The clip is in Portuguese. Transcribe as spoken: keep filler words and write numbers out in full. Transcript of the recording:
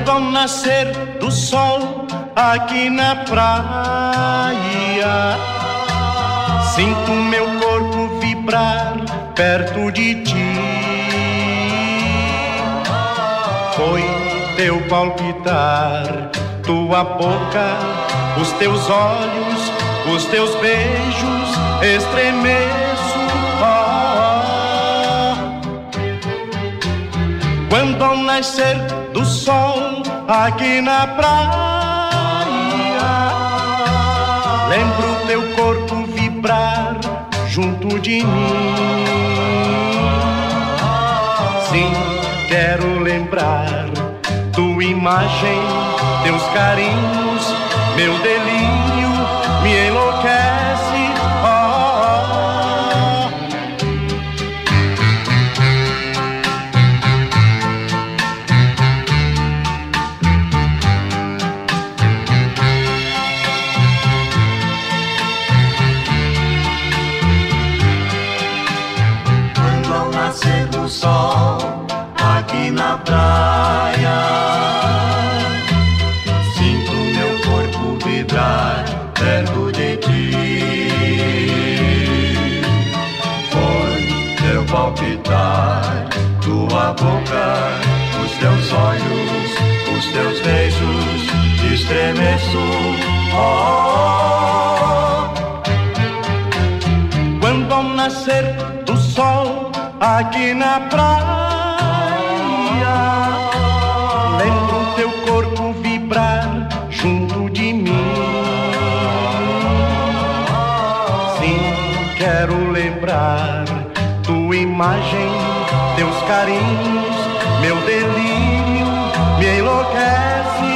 Quando ao nascer do sol aqui na praia, sinto meu corpo vibrar perto de ti. Foi teu palpitar, tua boca, os teus olhos, os teus beijos, estremeço. Oh, oh. Quando ao nascer do sol aqui na praia, lembro teu corpo vibrar junto de mim. Sim, quero lembrar tua imagem, teus carinhos, meu delírio me enlouquece. Oh, oh. Quando ao nascer do sol aqui na praia, sinto meu corpo vibrar perto de ti. Foi teu palpitar, tua boca, os teus olhos, os teus beijos, estremeço. Oh, quando ao nascer do sol aqui na praia, lembro teu corpo vibrar junto de mim. Sim, quero lembrar tua imagem, teus carinhos, meu delírio me enlouquece.